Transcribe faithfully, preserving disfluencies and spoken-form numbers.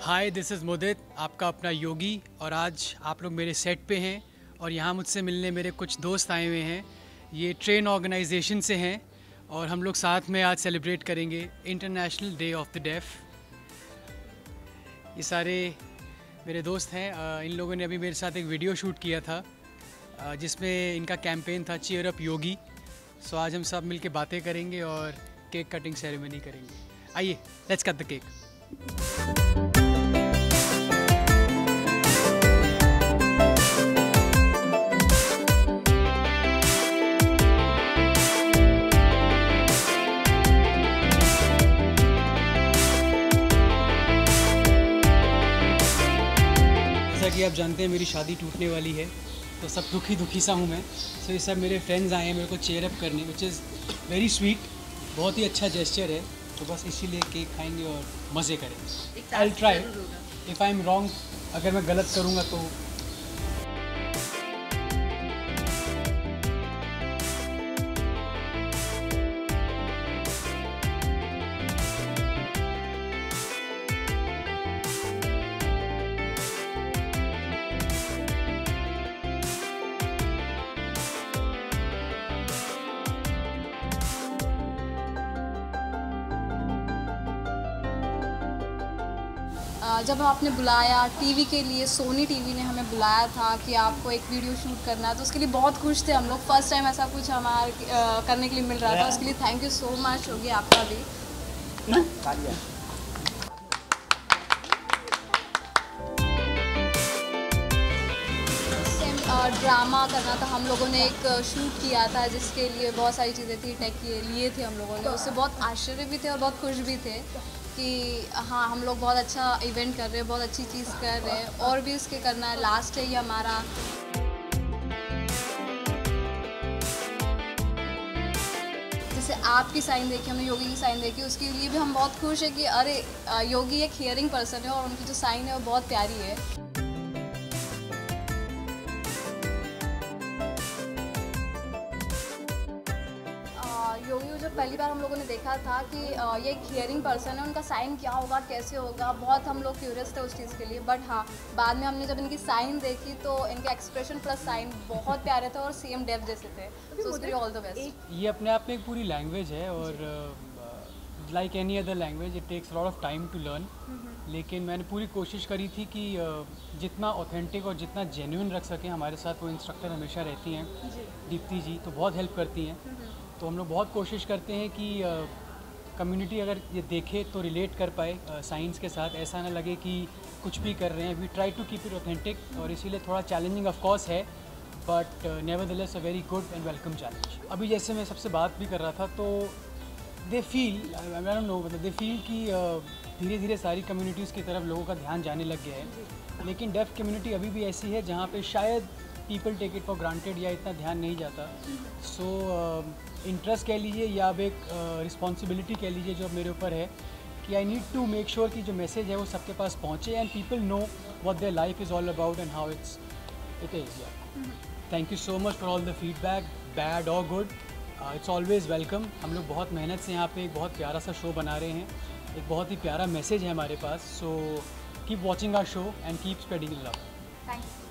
Hi, this is मुदित, आपका अपना योगी। और आज आप लोग मेरे सेट पे हैं और यहाँ मुझसे मिलने मेरे कुछ दोस्त आए हुए हैं। ये ट्रेन ऑर्गेनाइजेशन से हैं और हम लोग साथ में आज सेलिब्रेट करेंगे international day of the deaf. ये सारे मेरे दोस्त हैं। इन लोगों ने अभी मेरे साथ एक वीडियो शूट किया था जिसमें इनका कैंपेन था चीयर अप योगी। सो आज हम सब मिलके बातें करेंगे और केक कटिंग सेरेमनी करेंगे। आइए, लेट्स कट द केक। जैसा कि आप जानते हैं मेरी शादी टूटने वाली है, तो सब दुखी दुखी सा हूँ मैं। सो so, ये सब मेरे फ्रेंड्स आए हैं मेरे को चेयर अप करने, विच इज़ वेरी स्वीट। बहुत ही अच्छा जेस्चर है, तो बस इसीलिए केक खाएंगे और मज़े करेंगे। I will try, if I am wrong, अगर मैं गलत करूँगा तो जब आपने बुलाया टीवी के लिए, सोनी टीवी ने हमें बुलाया था कि आपको एक वीडियो शूट करना है, तो उसके लिए बहुत खुश थे हम लोग। फर्स्ट टाइम ऐसा कुछ हमारे करने के लिए मिल रहा था, उसके लिए थैंक यू सो मच होगी आपका भी। ड्रामा करना था, हम लोगों ने एक शूट किया था जिसके लिए बहुत सारी चीज़ें थी, टेक लिए थे हम लोगों ने। उससे बहुत आश्चर्य भी थे और बहुत खुश भी थे कि हाँ, हम लोग बहुत अच्छा इवेंट कर रहे हैं, बहुत अच्छी चीज़ कर रहे हैं और भी उसके करना है। लास्ट है ये हमारा। जैसे आपकी साइन देखी, हमने योगी की साइन देखी, उसके लिए भी हम बहुत खुश हैं कि अरे योगी एक हियरिंग पर्सन है और उनकी जो साइन है वो बहुत प्यारी है। योगी को जब पहली बार हम लोगों ने देखा था कि ये एक हियरिंग पर्सन है, उनका साइन क्या होगा, कैसे होगा, बहुत हम लोग क्यूरियस थे उस चीज़ के लिए। बट हाँ, बाद में हमने जब इनकी साइन देखी तो इनके एक्सप्रेशन प्लस साइन बहुत प्यारे थे और सेम डेफ जैसे थे। तो उसके लिए ऑल द बेस्ट। ये अपने आप में एक पूरी लैंग्वेज है और like any other language it takes lot of time to learn. लेकिन मैंने पूरी कोशिश करी थी कि uh, जितना ऑथेंटिक और जितना जेन्युइन रख सकें। हमारे साथ वो इंस्ट्रक्टर हमेशा रहती हैं, दीप्ति जी, तो बहुत हेल्प करती हैं। तो हम लोग बहुत कोशिश करते हैं कि कम्युनिटी uh, अगर ये देखे तो रिलेट कर पाए साइंस uh, के साथ, ऐसा ना लगे कि कुछ भी कर रहे हैं। We try to keep it authentic और इसीलिए थोड़ा चैलेंजिंग ऑफ कोर्स है, but nevertheless a very good and welcome challenge. अभी जैसे मैं सबसे बात भी कर रहा था तो they feel, I don't know, मतलब दे फील कि धीरे धीरे सारी कम्युनिटीज़ की तरफ लोगों का ध्यान जाने लग गया है। लेकिन डेफ कम्युनिटी अभी भी ऐसी है जहाँ पे शायद people take it for granted या इतना ध्यान नहीं जाता। सो इंटरेस्ट कह लीजिए या अब एक रिस्पॉन्सिबिलिटी कह लीजिए जो मेरे ऊपर है कि I need to make sure कि जो मैसेज है वो सबके पास पहुँचे and people know what their life is all about and how it's it is. Thank you so much for all the feedback, bad और गुड, इट्स ऑलवेज़ वेलकम। हम लोग बहुत मेहनत से यहाँ पे एक बहुत प्यारा सा शो बना रहे हैं, एक बहुत ही प्यारा मैसेज है हमारे पास। So keep watching our show and keep spreading love. Thank you.